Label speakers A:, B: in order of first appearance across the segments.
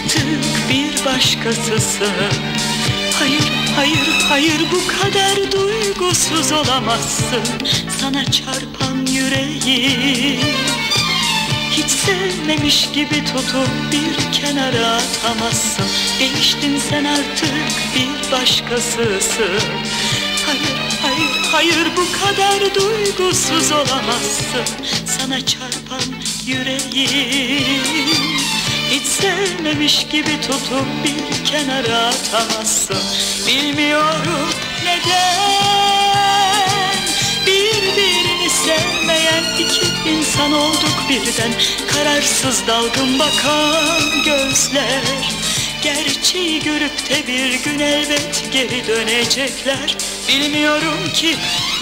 A: artık bir başkasısın. Hayır, hayır, hayır, bu kadar duygusuz olamazsın. Sana çarpan yüreği hiç sevmemiş gibi tutup bir kenara atamazsın. Değiştin sen, artık bir başkasısın. Hayır, hayır, hayır, bu kadar duygusuz olamazsın. Sana çarpan yüreği hiç sevmemiş gibi tutup bir kenara atamazsın. Bilmiyorum neden birbirini sevmeyen iki insan olduk birden. Kararsız dalgın bakan gözler gerçeği görüp de bir gün elbet geri dönecekler. Bilmiyorum ki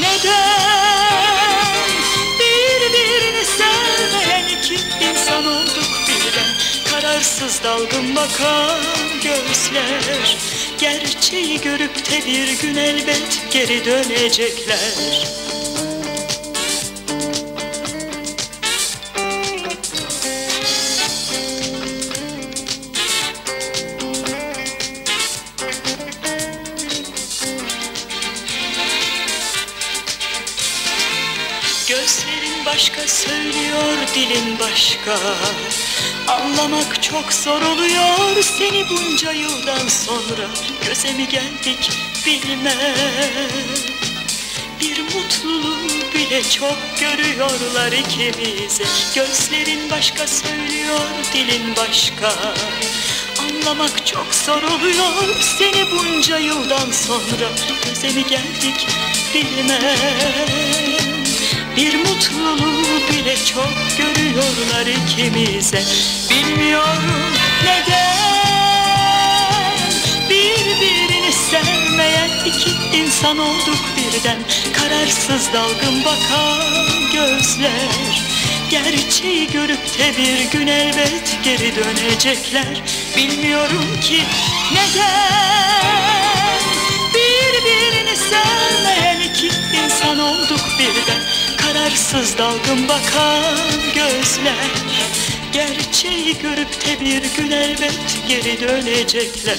A: neden birbirini sevmeyen iki insan olduk birden. Kararsız dalgın bakan gözler gerçeği görüp de bir gün elbet geri dönecekler. Gözlerin başka söylüyor, dilin başka. Anlamak çok zor oluyor seni bunca yıldan sonra. Göze mi geldik bilmem, bir mutluluğu bile çok görüyorlar ikimize. Gözlerin başka söylüyor, dilin başka. Anlamak çok zor oluyor seni bunca yıldan sonra. Göze mi geldik bilmem, bir mutluluğu bile çok görüyorlar ikimize. Bilmiyorum neden birbirini sevmeyen iki insan olduk birden. Kararsız dalgın bakan gözler gerçeği görüp de bir gün elbet geri dönecekler. Bilmiyorum ki neden birbirini sevmeyen iki insan olduk birden. Kararsız dalgın bakan gözler gerçeği görüp de bir gün elbet geri dönecekler.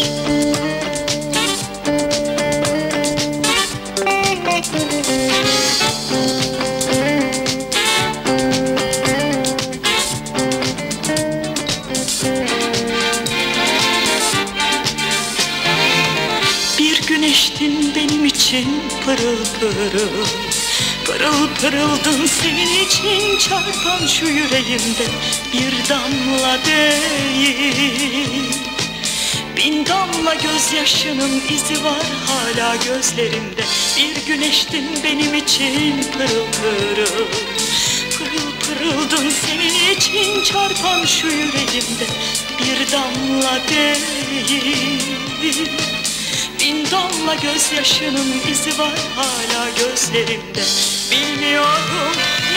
A: Bir güneştin benim için pırıl pırıl. Pırıl pırıldın senin için çarpan şu yüreğimde. Bir damla değil, bin damla gözyaşının izi var hala gözlerimde. Bir güneştin benim için pırıl pırıl. Pırıl pırıldın senin için çarpan şu yüreğimde. Bir damla değil, bin damla gözyaşının izi var hala gözlerimde. Bilmiyorum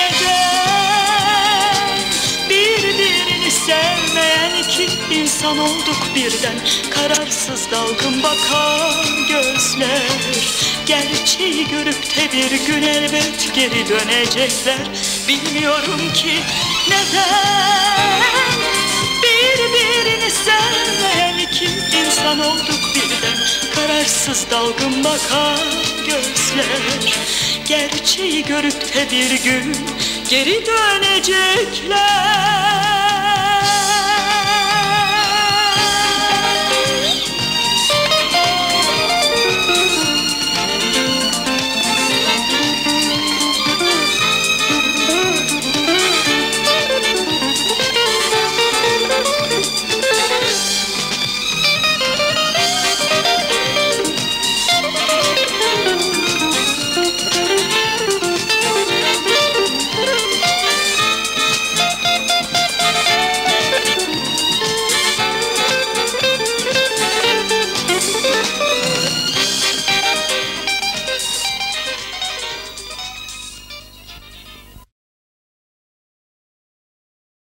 A: neden birbirini sevmeyen iki insan olduk birden. Kararsız dalgın bakan gözler gerçeği görüp de bir gün elbet geri dönecekler. Bilmiyorum ki neden birbirini sevmeyen iki insan olduk birden. Kararsız dalgın bakan gözler gerçeği görüp de bir gün geri dönecekler.